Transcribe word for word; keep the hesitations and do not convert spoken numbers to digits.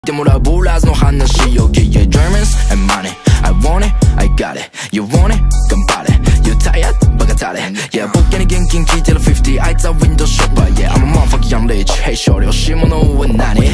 때문에 몰라서 너 하나씩 여기에 Germans and money I want it, I got it You want it, come party You tired, 바가타래 Yeah, 복귀는 낑낑 기대로 fifty I got window shopper Yeah, I'm a motherfucking young rich Hey shorty, 오시면 오은 나니